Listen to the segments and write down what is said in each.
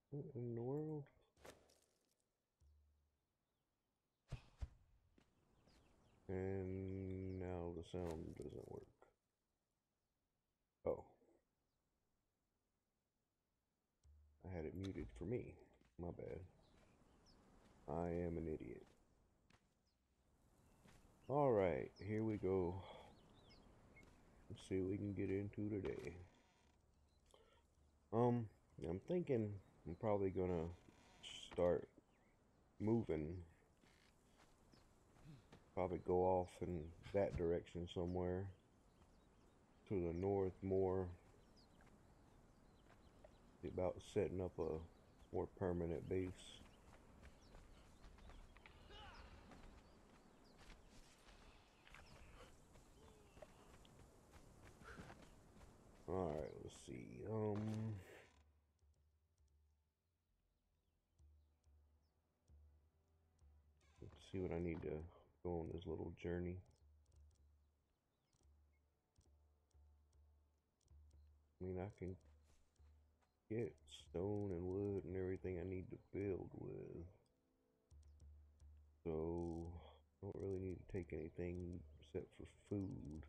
What in the world? And now the sound doesn't work. Oh, I had it muted for me. My bad. I am an idiot. Alright, here we go. Let's see what we can get into today. I'm thinking I'm probably gonna start moving. Probably go off in that direction somewhere. To the north more. About setting up a more permanent base. Alright, let's see. Let's see what I need to go on this little journey. I mean, I can get stone and wood and everything I need to build with. So, I don't really need to take anything except for food.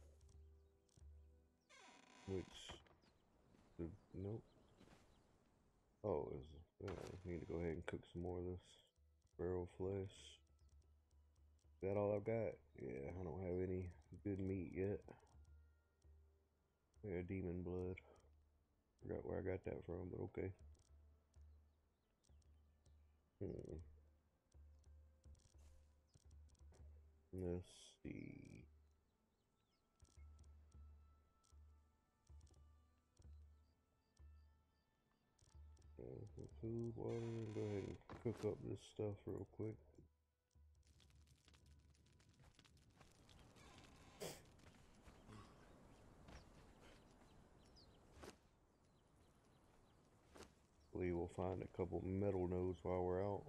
Which, nope. Oh, I need to go ahead and cook some more of this sparrow flesh. Is that all I've got? Yeah, I don't have any good meat yet. Yeah, demon blood. Forgot where I got that from, but okay. Let's see. Food, water, go ahead and cook up this stuff real quick. Hopefully we'll find a couple metal nodes while we're out.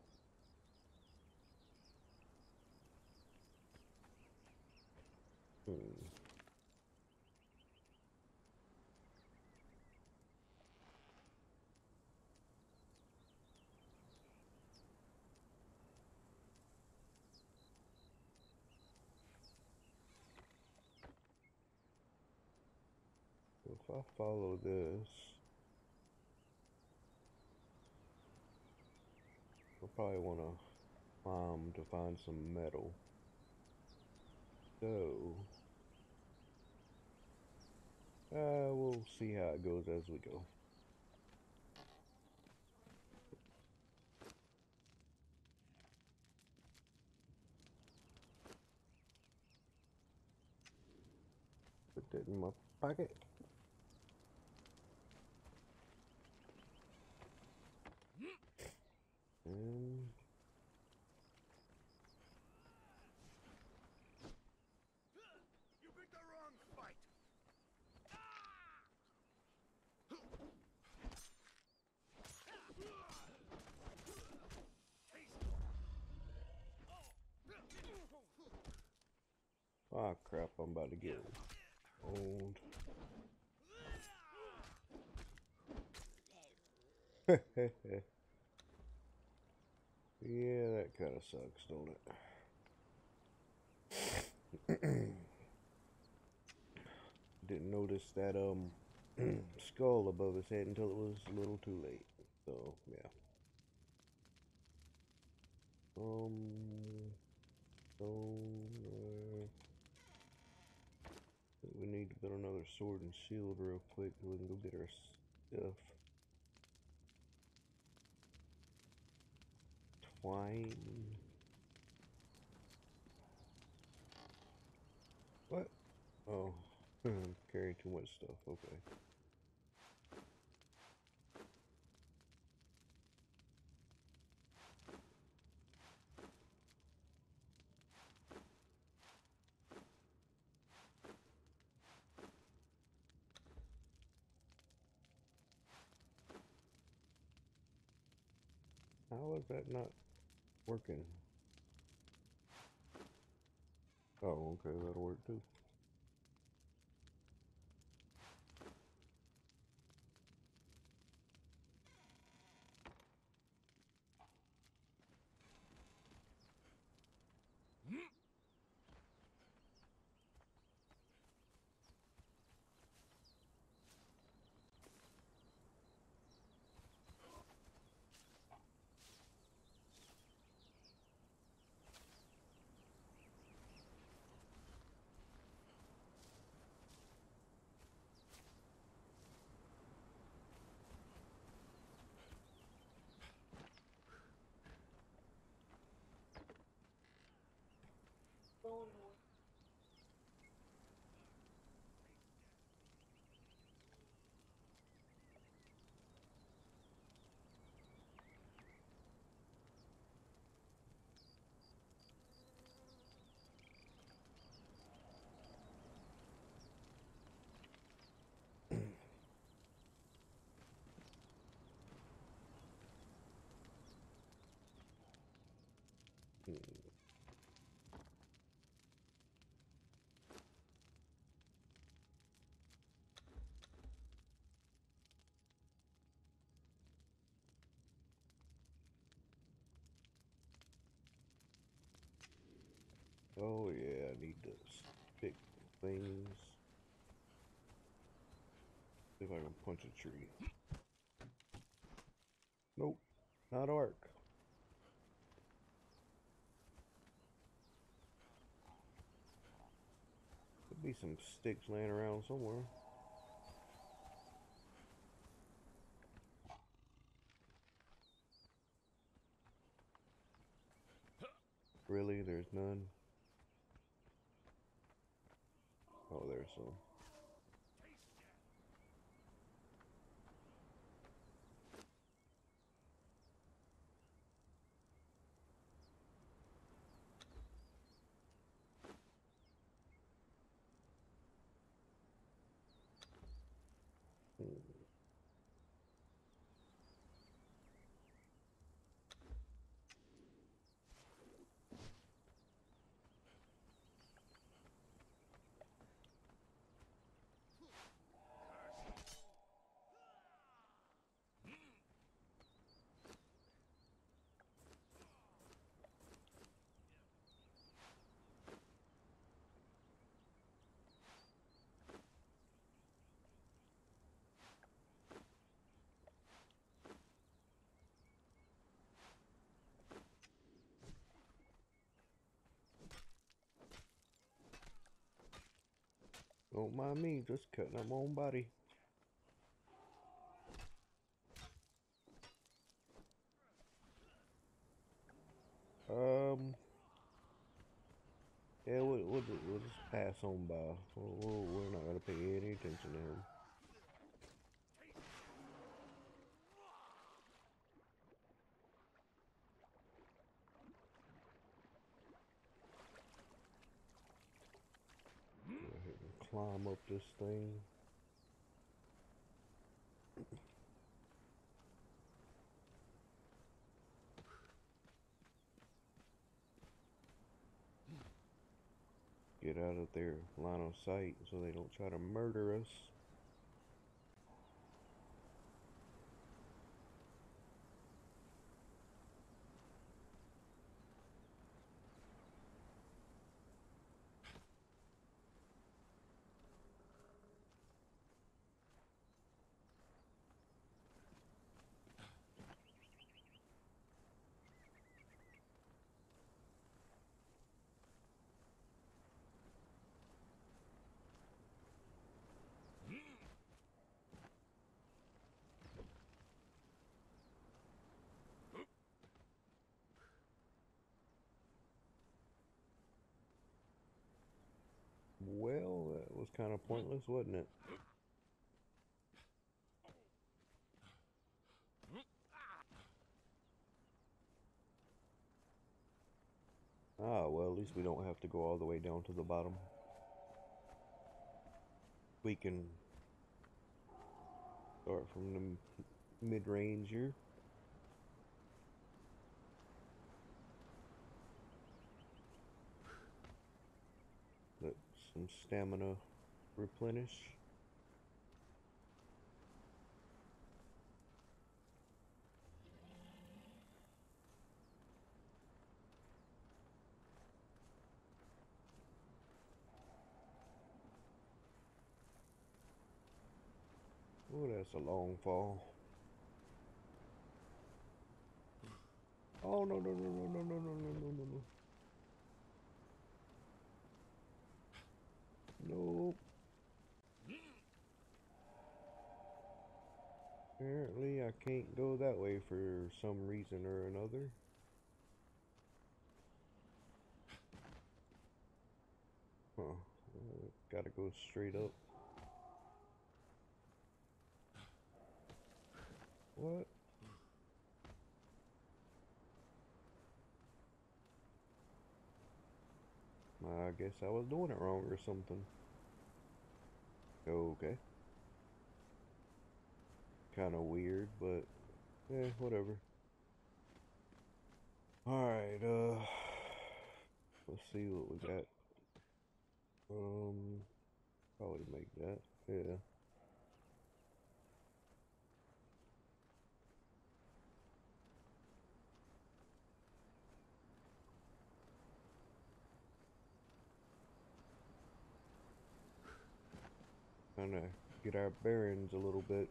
If I follow this, I'll probably want to climb to find some metal. So, we'll see how it goes as we go. Put that in my pocket. And you picked the wrong fight. ah, crap! I'm about to get old. Yeah, that kind of sucks, don't it? Didn't notice that skull above his head until it was a little too late. So yeah. So we need to build another sword and shield real quick so we can go get our stuff. Twine. What? Oh, I'm carrying too much stuff. Okay. How is that not working? Oh, okay, that'll work too. Oh yeah, I need to pick things. See if I can punch a tree. Nope, not arc. Could be some sticks laying around somewhere. Really? There's none? Oh, there's some. Hmm. Don't mind me, just cutting up my own body. Um, yeah, we'll just pass on by. We're not gonna pay any attention to him. Go ahead and climb up this thing. Get out of their line of sight so they don't try to murder us. Well, that was kind of pointless, wasn't it? Ah, well, at least we don't have to go all the way down to the bottom. We can start from the mid-range here. Let some stamina replenish. Oh, that's a long fall. Oh, no, no, no, no, no, no, no, no, no, no, no. Nope. Apparently, I can't go that way for some reason or another. Huh. Gotta go straight up. What? I guess I was doing it wrong or something. Okay. Kind of weird, but yeah, whatever. Alright, let's see what we got. Probably make that. Yeah. kind of get our bearings a little bit.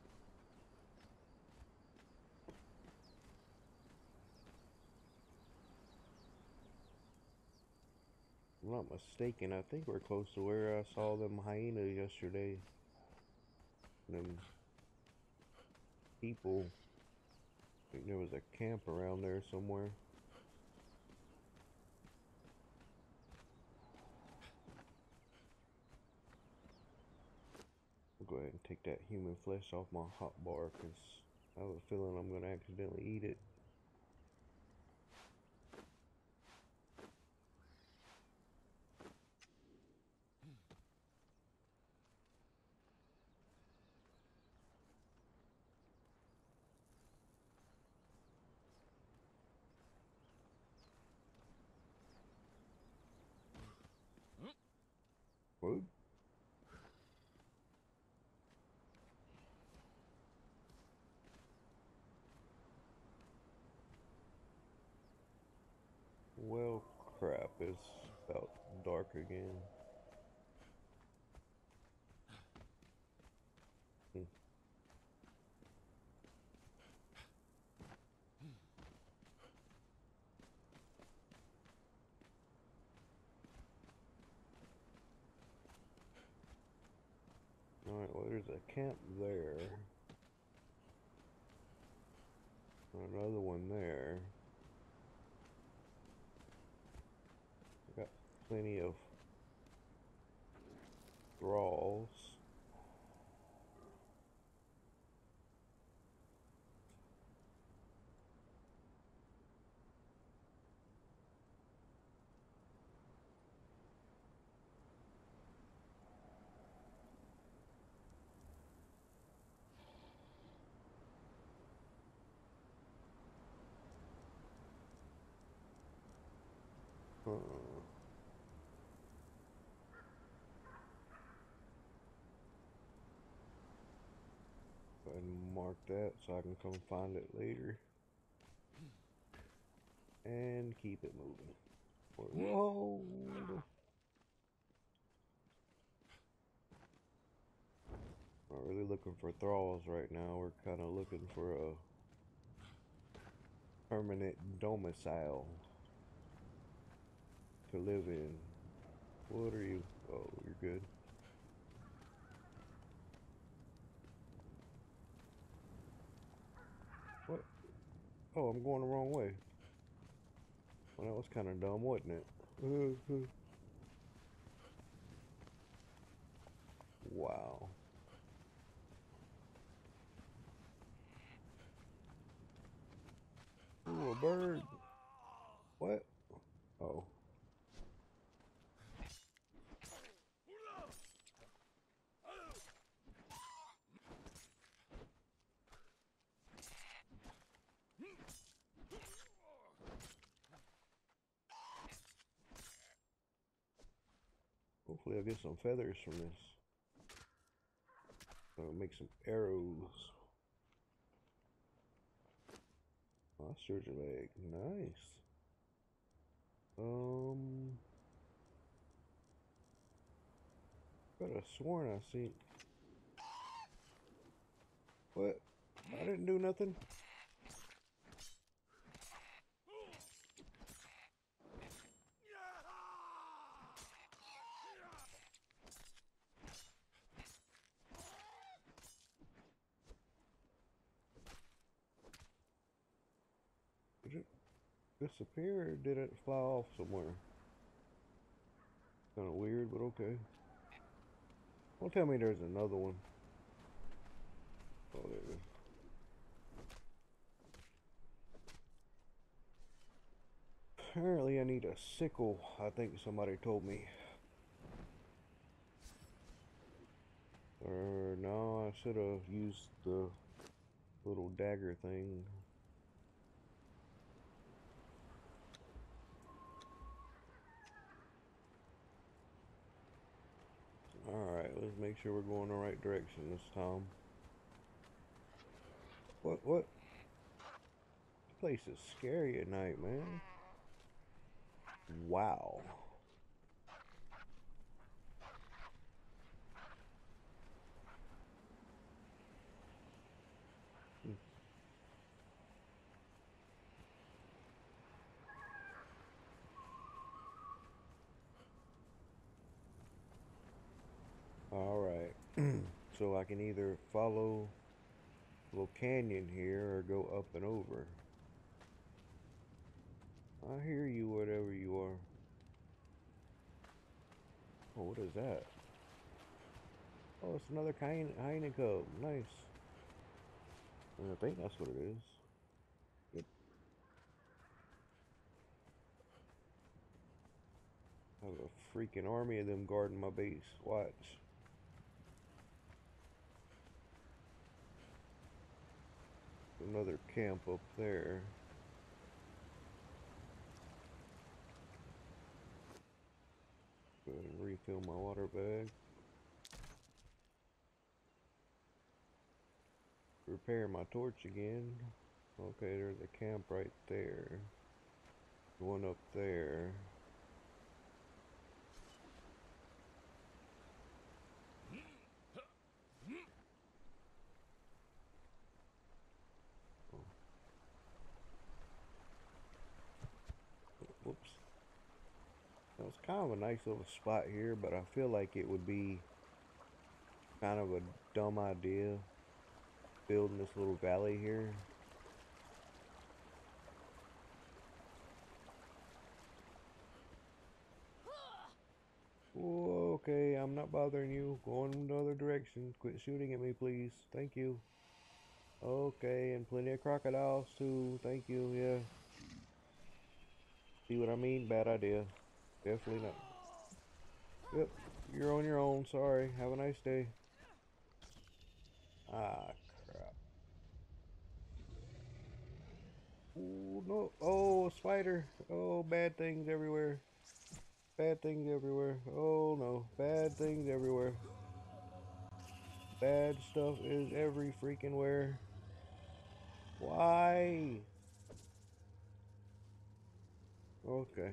If I'm not mistaken, I think we're close to where I saw them hyenas yesterday. Them people. I think there was a camp around there somewhere. I'll go ahead and take that human flesh off my hot bar because I have a feeling I'm going to accidentally eat it. What? Well, crap, it's about dark again. Alright, well, there's a camp there. Another one there. I got plenty of thralls. Go ahead and mark that so I can come find it later. And keep it moving. Whoa! Not really looking for thralls right now. We're kind of looking for a permanent domicile to live in. What are you? Oh, you're good. What? Oh, I'm going the wrong way. Well, that was kind of dumb, wasn't it? Wow. Ooh, a bird. What? Oh. Hopefully I'll get some feathers from this. I'll make some arrows. Ostrich leg. Nice. Could have sworn I seen. What? I didn't do nothing. Did it disappear or did it fly off somewhere? Kind of weird, but okay. Don't tell me there's another one. Oh, there it is. Apparently I need a sickle, I think somebody told me. Or no, I should have used the little dagger thing. Alright, let's make sure we're going the right direction this time. What? This place is scary at night, man. Wow. Alright. So I can either follow a little canyon here or go up and over. I hear you, whatever you are. Oh, what is that? Oh, it's another hyena cub. Nice. I think that's what it is. Yep. I have a freaking army of them guarding my base. Watch. Another camp up there. Go ahead and refill my water bag. Repair my torch again. Okay, there's a camp right there. One up there. Oh, whoops. That was kind of a nice little spot here, but I feel like it would be kind of a dumb idea building this little valley here. Whoa, okay, I'm not bothering you. Going in the other direction. Quit shooting at me, please. Thank you. Okay, and plenty of crocodiles too. Thank you, yeah. See what I mean? Bad idea. Definitely not. Yep, you're on your own. Sorry. Have a nice day. Ah, crap. Ooh, no. Oh, a spider. Oh, bad things everywhere. Bad things everywhere. Oh, no. Bad things everywhere. Bad stuff is every freaking where. Why? Okay.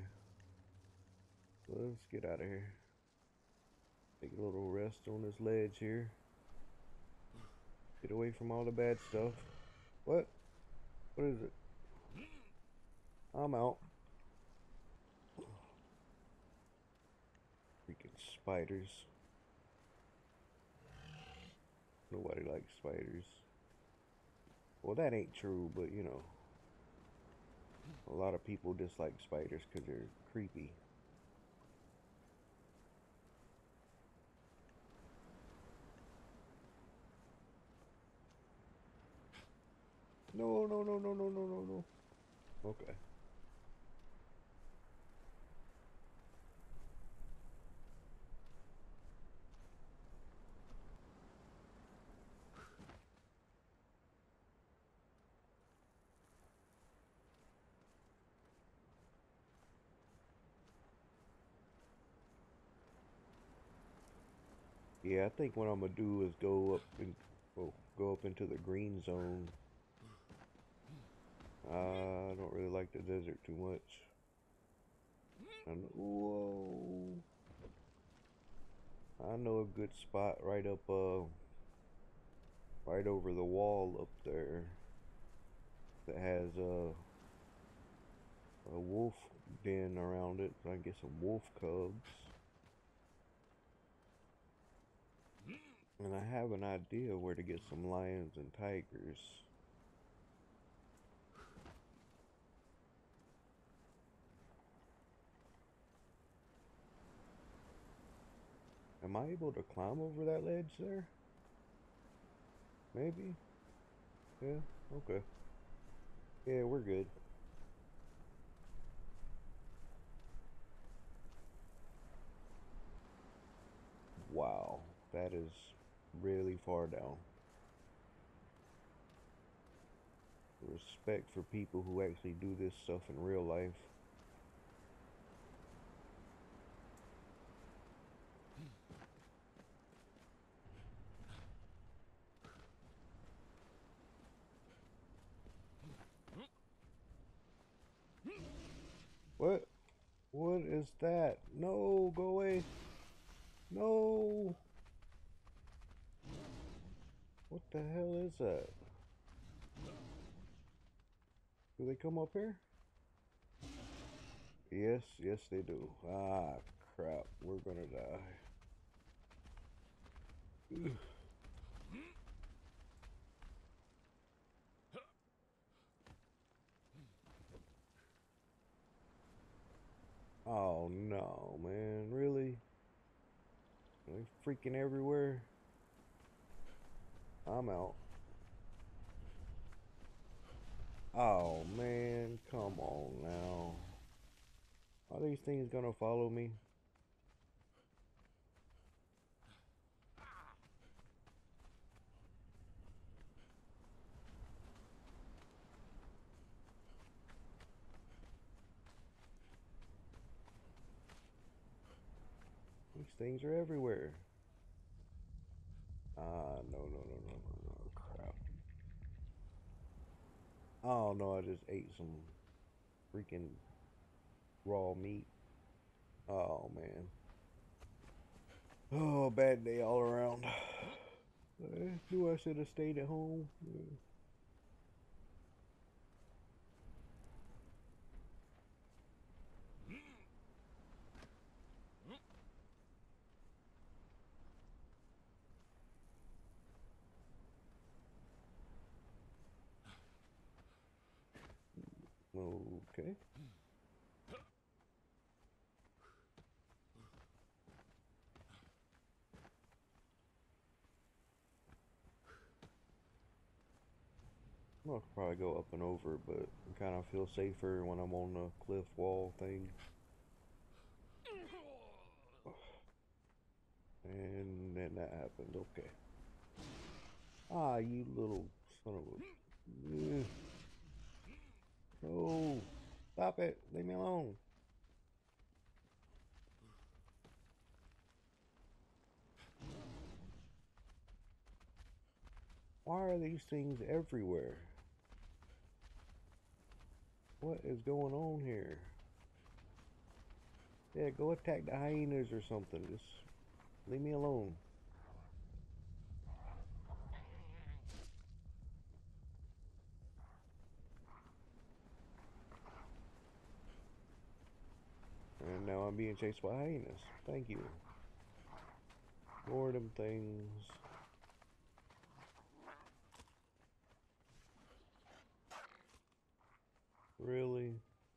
Let's get out of here. Take a little rest on this ledge here. Get away from all the bad stuff. What? What is it? I'm out. Freaking spiders. Nobody likes spiders. Well, that ain't true, but you know, a lot of people dislike spiders because they're creepy. No, no, no, no, no, no, no, no. Okay. Yeah, I think what I'm gonna do is go up and go up into the green zone. I don't really like the desert too much. And whoa, I know a good spot right up, right over the wall up there that has a wolf den around it, so I can get some wolf cubs. And I have an idea where to get some lions and tigers. Am I able to climb over that ledge there? Maybe? Yeah, okay. Yeah, we're good. Wow, that is really far down. Respect for people who actually do this stuff in real life. What? What is that? No, go away. No. What the hell is that? Do they come up here? Yes, yes they do. Ah, crap. We're gonna die. Oh no, man, really? They freaking everywhere. I'm out. Oh man, come on now. Are these things gonna follow me? These things are everywhere. No, no, no, no, no, no, crap. Oh no, I just ate some freaking raw meat. Oh man. Oh, bad day all around. Knew I should have stayed at home. Okay. I'll probably go up and over, but I kind of feel safer when I'm on the cliff wall thing. And then that happened. Okay. Ah, you little son of a... No. Stop it. Leave me alone. Why are these things everywhere? What is going on here? Yeah, go attack the hyenas or something. Just leave me alone. And now I'm being chased by hyenas. Thank you. More of them things. Really?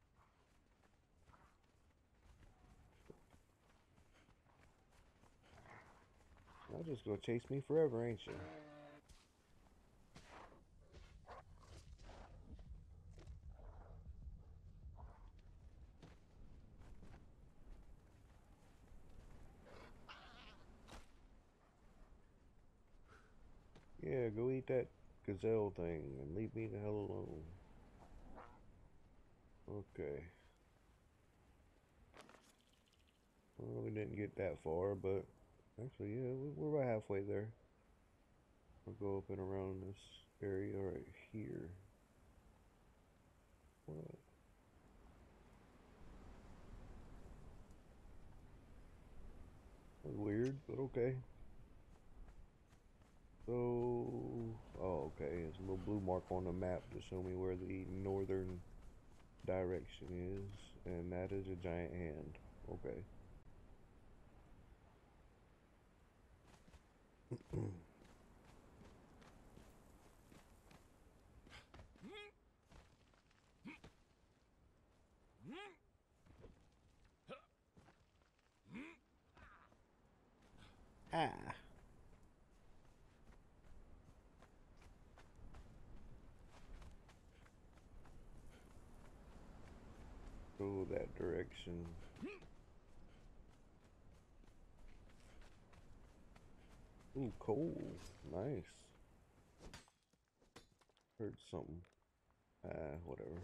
Y'all just gonna chase me forever, ain't you? Yeah, go eat that gazelle thing and leave me the hell alone. Okay. Well, we didn't get that far, but actually, yeah, we're about halfway there. We'll go up and around this area right here. What? That's weird, but okay. So, oh, okay. There's a little blue mark on the map to show me where the northern direction is, and that is a giant hand. Okay. Ah. Go that direction. Ooh, coal. Nice. Heard something. Whatever.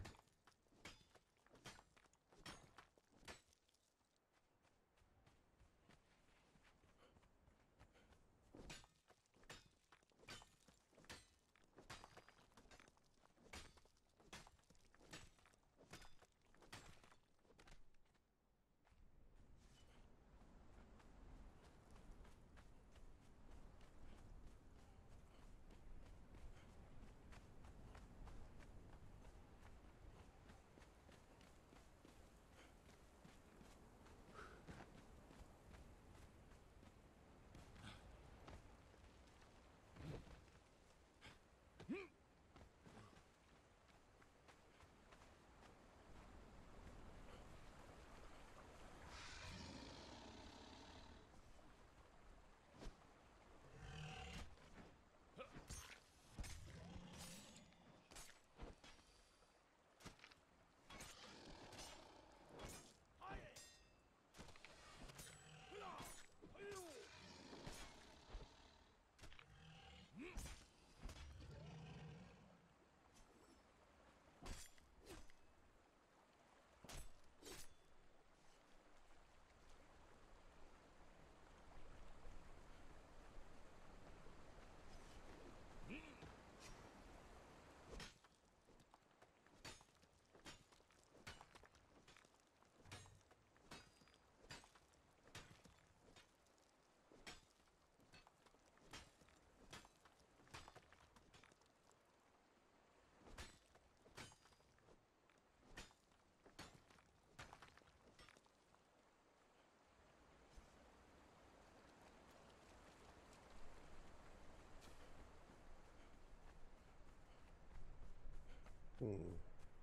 Hmm.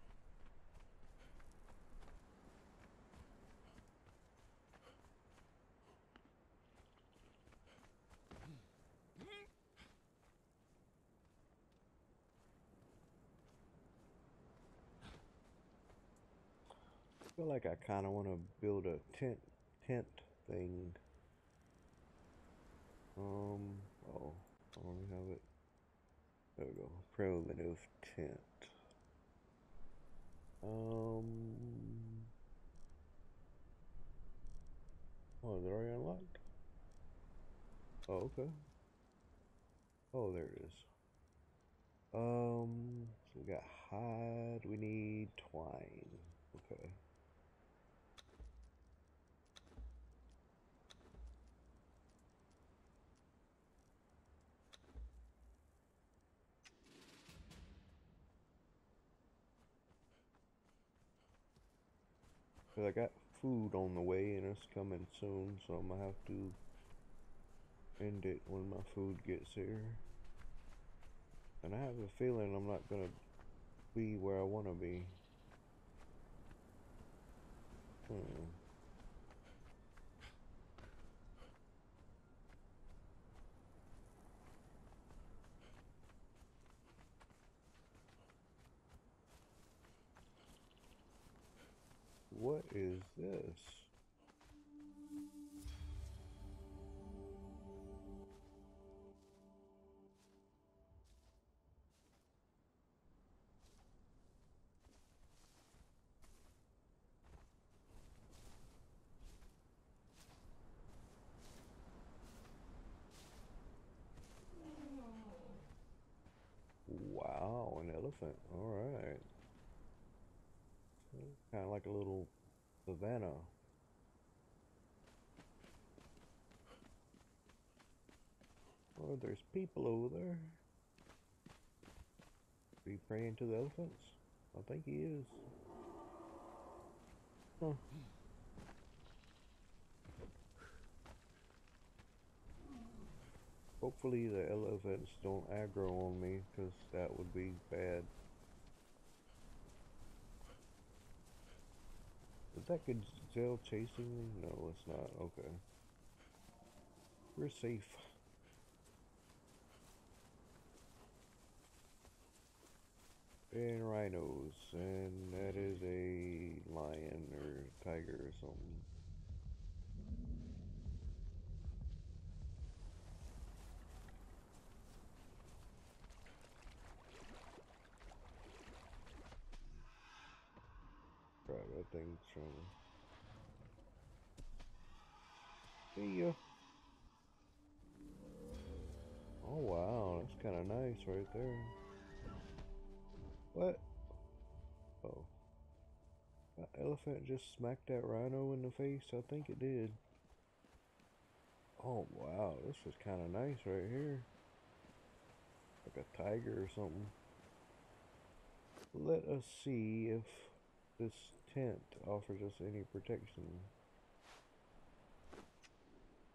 I feel like I kind of want to build a tent thing. Oh, I don't even have it. There we go. Primitive tent. Oh, is it already unlocked? Oh, okay. Oh, there it is. So we got hide. We need twine. Okay. Cause I got food on the way and it's coming soon, so I'm gonna have to end it when my food gets here. And I have a feeling I'm not gonna be where I wanna be. Hmm. What is this? Wow, an elephant. Alright. Kind of like a little savannah. Oh, there's people over there. Are you praying to the elephants? I think he is. Huh. Hopefully the elephants don't aggro on me, because that would be bad. Is that gazelle chasing me? No, it's not. Okay. We're safe. And rhinos, and that is a lion or tiger or something. Crap, that thing's trying to... See ya. Oh wow, that's kind of nice right there. What? Oh. That elephant just smacked that rhino in the face? I think it did. Oh wow, this is kind of nice right here. Like a tiger or something. Let us see if this tent offers us any protection.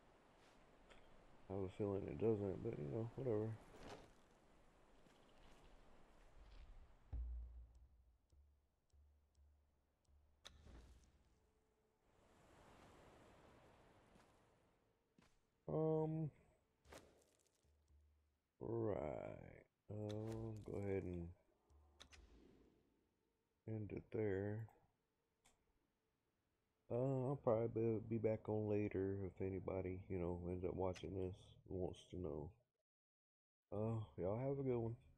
I have a feeling it doesn't, but you know, whatever. Right. Go ahead and end it there. I'll probably be back on later if anybody, ends up watching this wants to know. Y'all have a good one.